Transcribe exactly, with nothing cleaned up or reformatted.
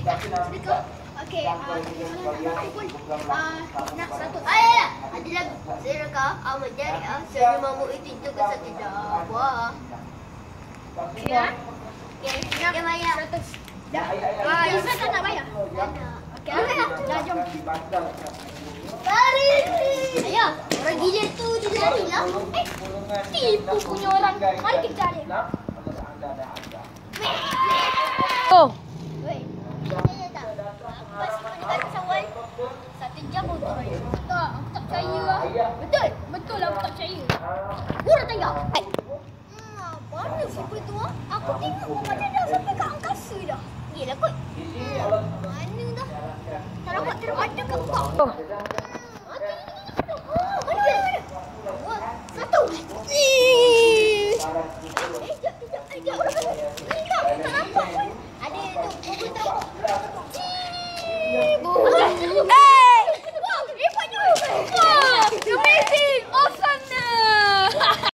sedekah. Okey, uh, aku pun uh, nak satu. Ah, ya, ya. Ada lagu. Sedekah amat jariah. Saya mampu itu juga satu dakwah. Okey, ya. Okey, nak bayar seratus. Dah. Ah, Izzat tak nak bayar? Tak nak. Okey, dah. Dah, jom. Lari. Ayah, orang gila tu dia lari lah. Eh, tipu punya orang. Mari kita cari. Oh. Weh, ini tak. Pas dekat sawal. Satu jam motor raya. Tak, aku tak percaya lah. Betul? Betul lah aku tak percaya. Murah tanya. Hmm, mana siapa tu ah? Aku tengok macam dah sampai ke angkasa dah. Gila kot. Hmm, mana dah? Tak nampak terada ke kau? Oh. Satu. Eh, jap, jap, jap. Orang kata, tak, tak nampak pun. Ada tu, bubur teruk. Bubur teruk.